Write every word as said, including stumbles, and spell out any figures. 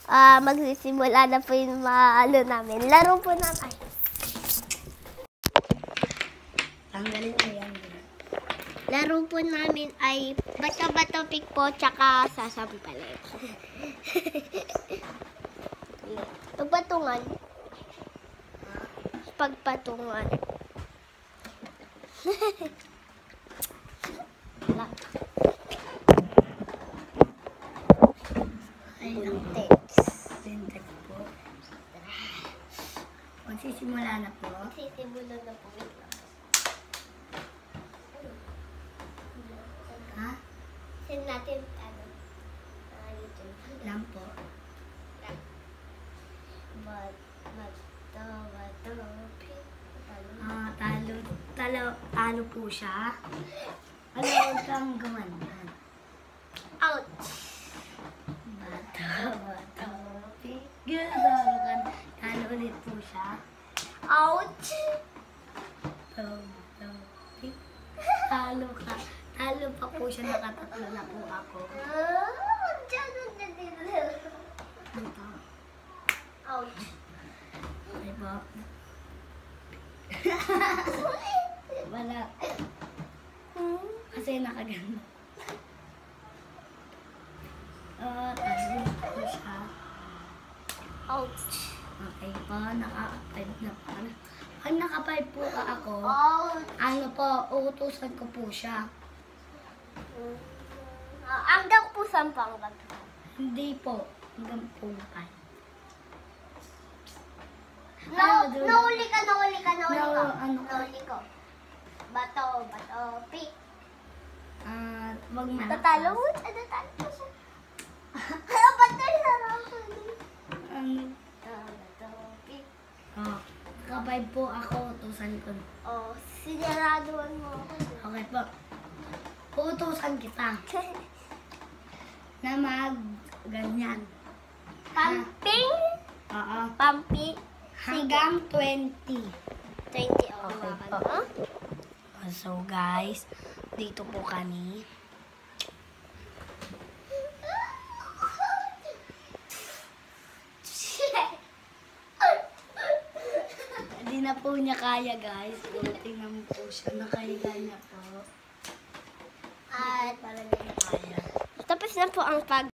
uh, magsisimula na po yung maalo namin. Laro po namin. Ay. Tanggalin mo yan. Laro po namin ay bato-bato pick po, tsaka sasampalin. Pagpatungan. Pagpatungan. Ay, ang text. Syntax po. Magsisimula na po. Magsisimula na po. Ha? Send natin, ano, uh, YouTube. Lang po. But, bato, bato, pick, talo. Ah, talo, talo, talo po siya. Ano, huwag kang gumanyan. Ouch! Bato, bato, pick. Talo ka. Talo ulit po siya. Ouch! Bato, bato, pick. Talo ka. Talo pa po siya. Nakatatlo na po ako. Ah, dyan, dyan, dyan, dyan. Dito. Ouch! Ay po. Wala. Kasi nakaganda. Oh, talo po siya. Ouch! Okay po, naka-five na po. Pag naka-five po ka ako, Ouch! ano po, uutusan ko po siya. Uh, hanggang po sampang bag. Hindi po, hanggang po five. No, nahuli ka, nahuli ka, nahuli No, ka. ano ka? Nahuli ko. Bato, bato, pick. Ah, wag malakas. Tatalo? Ah, tatalo po siya. Ano ba ito yung sarap? Ano? Ah, bato, pick. Oh, naka-five po ako, utusan ko. Oh, sinaraduan mo ako. Okay po. Uutusan kita na mag ganyan. Pumping? Oo. Pumping? Hanggang twenty. twenty, oh, Okay hawakan po. mo. So guys, dito po kami. Hindi na po niya kaya guys. Tingnan mo po siya. Nakahiga niya po. At Para niya kaya. tapos na po ang pag